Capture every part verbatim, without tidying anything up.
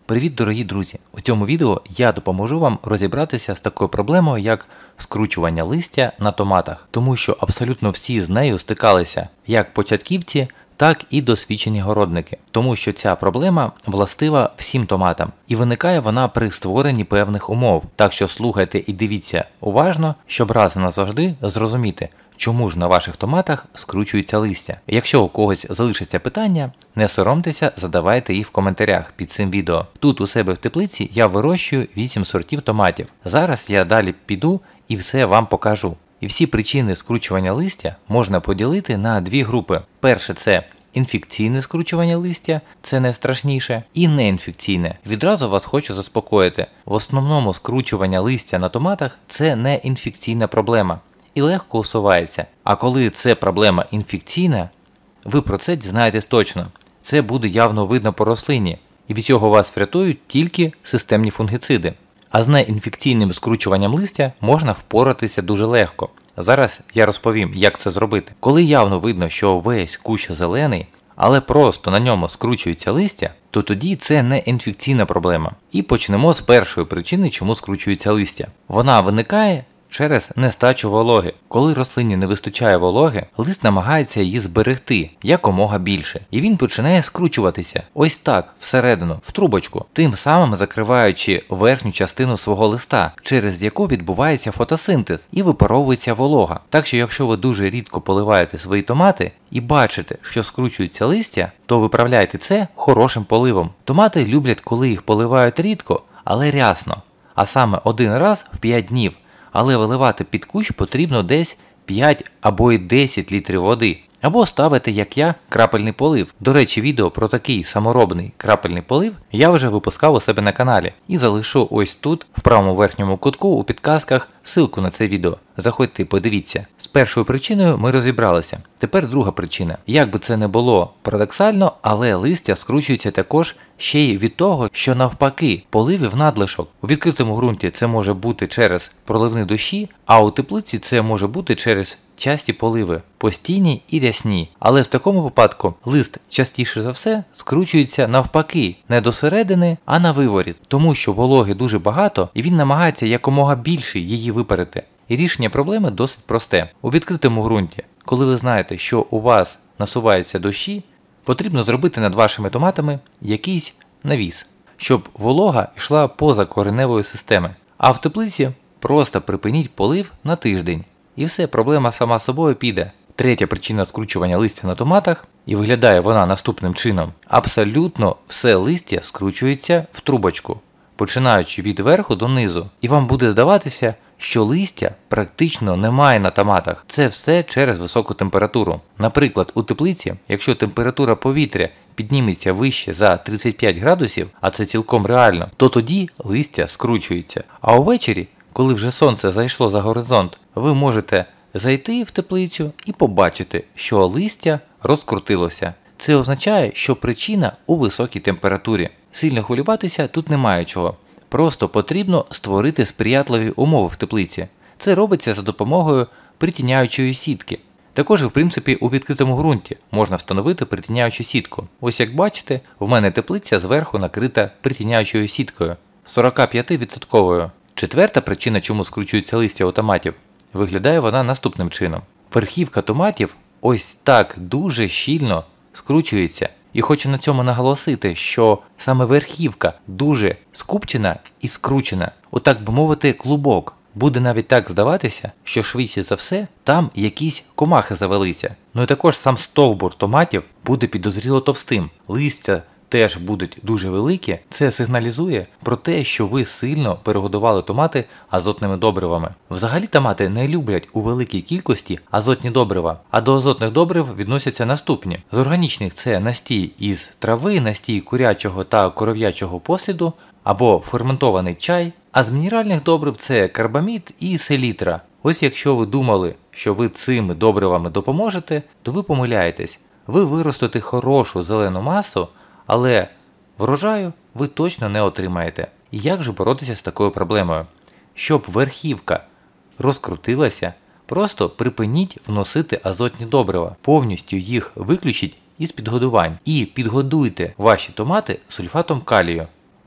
Привіт, дорогі друзі! У цьому відео я допоможу вам розібратися з такою проблемою, як скручування листя на томатах, тому що абсолютно всі з нею стикалися, як початківці, так і досвідчені городники, тому що ця проблема властива всім томатам, і виникає вона при створенні певних умов. Так що слухайте і дивіться уважно, щоб раз і назавжди зрозуміти, чому ж на ваших томатах скручується листя. Якщо у когось залишиться питання, не соромтеся, задавайте їх в коментарях під цим відео. Тут у себе в теплиці я вирощую вісім сортів томатів. Зараз я далі піду і все вам покажу. І всі причини скручування листя можна поділити на дві групи. Перше – це інфекційне скручування листя, це найстрашніше, і неінфекційне. Відразу вас хочу заспокоїти. В основному скручування листя на томатах – це не інфекційна проблема і легко усувається. А коли це проблема інфекційна, ви про це дізнаєтесь точно. Це буде явно видно по рослині, і від цього вас врятують тільки системні фунгіциди. А з неінфекційним скручуванням листя можна впоратися дуже легко. Зараз я розповім, як це зробити. Коли явно видно, що весь кущ зелений, але просто на ньому скручується листя, то тоді це не інфекційна проблема. І почнемо з першої причини, чому скручується листя. Вона виникає через нестачу вологи. Коли рослині не вистачає вологи, лист намагається її зберегти якомога більше. І він починає скручуватися. Ось так, всередину, в трубочку. Тим самим закриваючи верхню частину свого листа, через яку відбувається фотосинтез і випаровується волога. Так що якщо ви дуже рідко поливаєте свої томати і бачите, що скручується листя, то виправляйте це хорошим поливом. Томати люблять, коли їх поливають рідко, але рясно. А саме один раз в п'ять днів. Але виливати під кущ потрібно десь п'ять або й десять літрів води. Або ставити, як я, крапельний полив. До речі, відео про такий саморобний крапельний полив я вже випускав у себе на каналі. І залишу ось тут, в правому верхньому кутку, у підказках, ссылку на це відео. Заходьте і подивіться. З першою причиною ми розібралися. Тепер друга причина. Як би це не було парадоксально, але листя скручується також ще й від того, що навпаки, поливів надлишок. У відкритому ґрунті це може бути через проливні дощі, а у теплиці це може бути через часті поливи, постійні і рясні. Але в такому випадку лист частіше за все скручується навпаки, не до середини, а на виворіт. Тому що вологи дуже багато і він намагається якомога більше її випарити. І рішення проблеми досить просте. У відкритому ґрунті, коли ви знаєте, що у вас насуваються дощі, потрібно зробити над вашими томатами якийсь навіс, щоб волога йшла поза кореневої системи. А в теплиці просто припиніть полив на тиждень. І все, проблема сама собою піде. Третя причина скручування листя на томатах, і виглядає вона наступним чином. Абсолютно все листя скручується в трубочку, починаючи від верху до низу. І вам буде здаватися, що листя практично немає на томатах. Це все через високу температуру. Наприклад, у теплиці, якщо температура повітря підніметься вище за тридцять п'ять градусів, а це цілком реально, то тоді листя скручується. А увечері, коли вже сонце зайшло за горизонт, ви можете зайти в теплицю і побачити, що листя розкрутилося. Це означає, що причина у високій температурі. Сильно хвилюватися тут немає чого. Просто потрібно створити сприятливі умови в теплиці. Це робиться за допомогою притіняючої сітки. Також, в принципі, у відкритому ґрунті можна встановити притіняючу сітку. Ось як бачите, в мене теплиця зверху накрита притіняючою сіткою, сорок п'ять відсотків. Четверта причина, чому скручується листя у томатів, виглядає вона наступним чином. Верхівка томатів ось так дуже щільно скручується. І хочу на цьому наголосити, що саме верхівка дуже скупчена і скручена. Отак би мовити, клубок. Буде навіть так здаватися, що швидше за все там якісь комахи завелися. Ну і також сам стовбур томатів буде підозріло товстим. Листя теж будуть дуже великі, це сигналізує про те, що ви сильно перегодували томати азотними добривами. Взагалі томати не люблять у великій кількості азотні добрива, а до азотних добрив відносяться наступні. З органічних це настій із трави, настій курячого та коров'ячого посліду або ферментований чай, а з мінеральних добрив це карбамід і селітра. Ось якщо ви думали, що ви цими добривами допоможете, то ви помиляєтесь. Ви виростите хорошу зелену масу, але врожаю ви точно не отримаєте. І як же боротися з такою проблемою? Щоб верхівка розкрутилася, просто припиніть вносити азотні добрива, повністю їх виключіть із підгодувань і підгодуйте ваші томати сульфатом калію.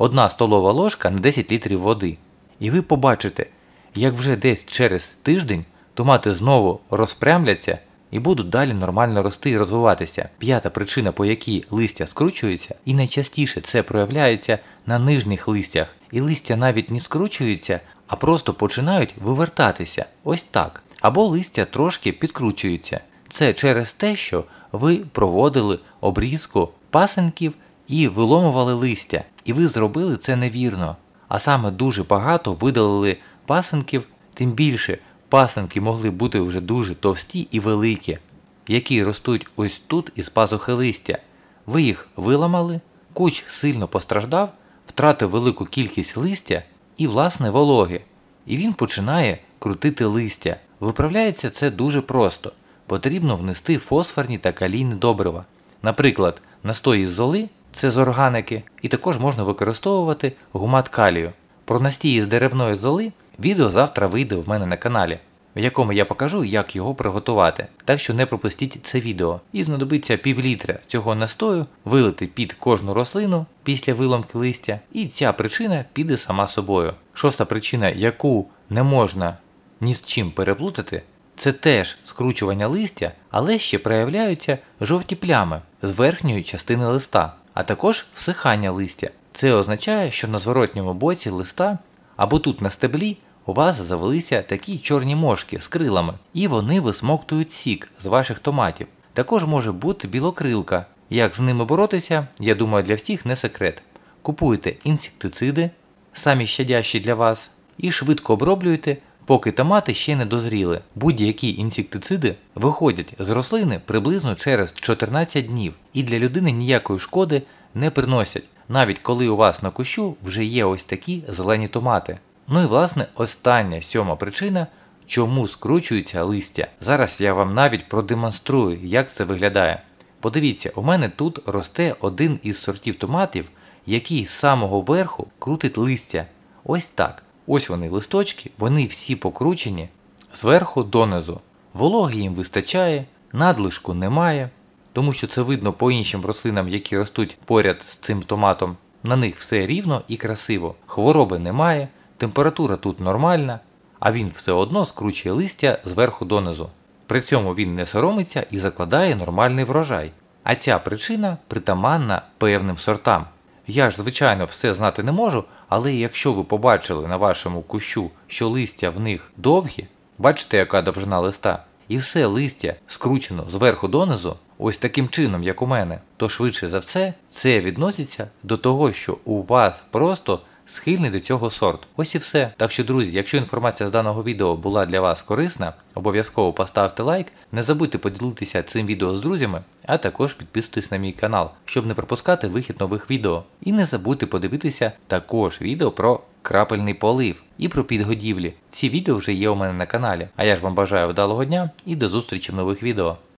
одна столова ложка на десять літрів води. І ви побачите, як вже десь через тиждень томати знову розпрямляться і будуть далі нормально рости і розвиватися. П'ята причина, по якій листя скручується, і найчастіше це проявляється на нижніх листях. І листя навіть не скручуються, а просто починають вивертатися. Ось так. Або листя трошки підкручуються. Це через те, що ви проводили обрізку пасинків і виломували листя. І ви зробили це невірно. А саме дуже багато видалили пасинків, тим більше пасинки могли бути вже дуже товсті і великі, які ростуть ось тут із пазухи листя. Ви їх виламали, кущ сильно постраждав, втратив велику кількість листя і власне вологи. І він починає крутити листя. Виправляється це дуже просто. Потрібно внести фосфорні та калійні добрива. Наприклад, настої з золи – це з органики, і також можна використовувати гумат калію. Про настій з деревної золи відео завтра вийде в мене на каналі, в якому я покажу, як його приготувати. Так що не пропустіть це відео. І знадобиться пів літра цього настою вилити під кожну рослину після виломки листя, і ця причина піде сама собою. Шоста причина, яку не можна ні з чим переплутати, це теж скручування листя, але ще проявляються жовті плями з верхньої частини листа, а також всихання листя. Це означає, що на зворотньому боці листа або тут на стеблі у вас завелися такі чорні мошки з крилами, і вони висмоктують сік з ваших томатів. Також може бути білокрилка. Як з ними боротися, я думаю, для всіх не секрет. Купуйте інсектициди, самі щадящі для вас, і швидко оброблюйте, поки томати ще не дозріли. Будь-які інсектициди виходять з рослини приблизно через чотирнадцять днів і для людини ніякої шкоди не приносять, навіть коли у вас на кущу вже є ось такі зелені томати. Ну і власне остання сьома причина, чому скручується листя. Зараз я вам навіть продемонструю, як це виглядає. Подивіться, у мене тут росте один із сортів томатів, який з самого верху крутить листя. Ось так. Ось вони листочки, вони всі покручені зверху донизу. Вологи їм вистачає, надлишку немає, тому що це видно по іншим рослинам, які ростуть поряд з цим томатом. На них все рівно і красиво. Хвороби немає, температура тут нормальна, а він все одно скручує листя зверху донизу. При цьому він не соромиться і закладає нормальний врожай. А ця причина притаманна певним сортам. Я ж, звичайно, все знати не можу, але якщо ви побачили на вашому кущу, що листя в них довгі, бачите, яка довжина листа, і все листя скручено зверху донизу, ось таким чином, як у мене, то швидше за все, це відноситься до того, що у вас просто схильний до цього сорт. Ось і все. Так що, друзі, якщо інформація з даного відео була для вас корисна, обов'язково поставте лайк, не забудьте поділитися цим відео з друзями, а також підписуйтесь на мій канал, щоб не пропускати вихід нових відео. І не забудьте подивитися також відео про крапельний полив і про підгодівлі. Ці відео вже є у мене на каналі. А я ж вам бажаю вдалого дня і до зустрічі в нових відео.